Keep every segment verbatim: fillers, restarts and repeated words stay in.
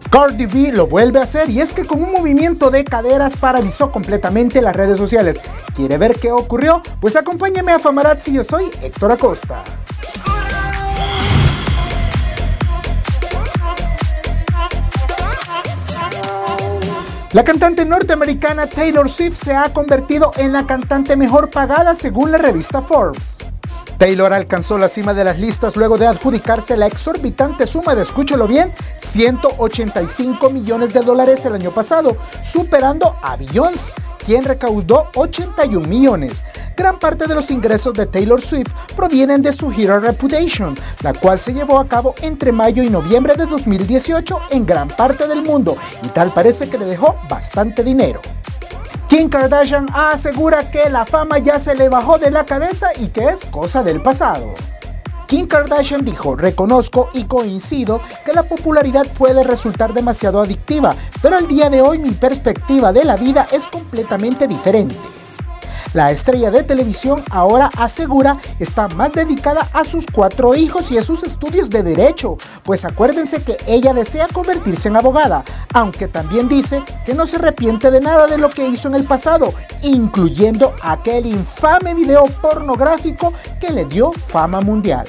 Cardi B lo vuelve a hacer y es que con un movimiento de caderas paralizó completamente las redes sociales. ¿Quiere ver qué ocurrió? Pues acompáñeme a Famarazzi, yo soy Héctor Acosta. La cantante norteamericana Taylor Swift se ha convertido en la cantante mejor pagada según la revista Forbes. Taylor alcanzó la cima de las listas luego de adjudicarse la exorbitante suma de, escúchelo bien, ciento ochenta y cinco millones de dólares el año pasado, superando a Beyoncé, quien recaudó ochenta y un millones. Gran parte de los ingresos de Taylor Swift provienen de su gira Reputation, la cual se llevó a cabo entre mayo y noviembre de dos mil dieciocho en gran parte del mundo, y tal parece que le dejó bastante dinero. Kim Kardashian asegura que la fama ya se le bajó de la cabeza y que es cosa del pasado. Kim Kardashian dijo: reconozco y coincido que la popularidad puede resultar demasiado adictiva, pero al día de hoy mi perspectiva de la vida es completamente diferente. La estrella de televisión ahora asegura está más dedicada a sus cuatro hijos y a sus estudios de derecho, pues acuérdense que ella desea convertirse en abogada, aunque también dice que no se arrepiente de nada de lo que hizo en el pasado, incluyendo aquel infame video pornográfico que le dio fama mundial.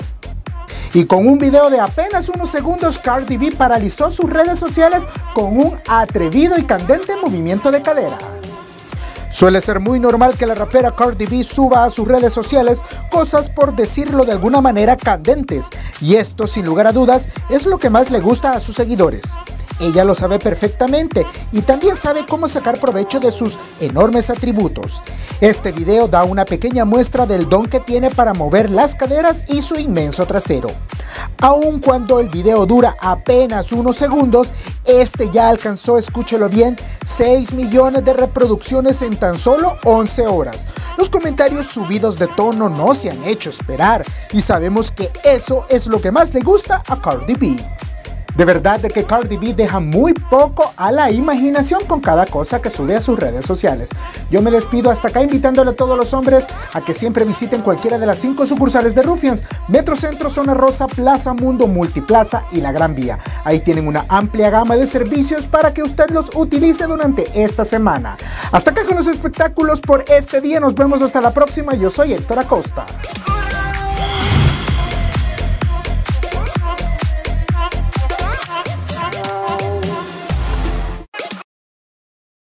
Y con un video de apenas unos segundos, Cardi B paralizó sus redes sociales con un atrevido y candente movimiento de cadera. Suele ser muy normal que la rapera Cardi B suba a sus redes sociales cosas, por decirlo de alguna manera, candentes, y esto sin lugar a dudas es lo que más le gusta a sus seguidores. Ella lo sabe perfectamente y también sabe cómo sacar provecho de sus enormes atributos. Este video da una pequeña muestra del don que tiene para mover las caderas y su inmenso trasero. Aun cuando el video dura apenas unos segundos, este ya alcanzó, escúchelo bien, seis millones de reproducciones en tan solo once horas. Los comentarios subidos de tono no se han hecho esperar y sabemos que eso es lo que más le gusta a Cardi B. De verdad de que Cardi B deja muy poco a la imaginación con cada cosa que sube a sus redes sociales. Yo me despido hasta acá invitándole a todos los hombres a que siempre visiten cualquiera de las cinco sucursales de Ruffians: Metrocentro, Zona Rosa, Plaza Mundo, Multiplaza y La Gran Vía. Ahí tienen una amplia gama de servicios para que usted los utilice durante esta semana. Hasta acá con los espectáculos por este día, nos vemos hasta la próxima. Yo soy Héctor Acosta.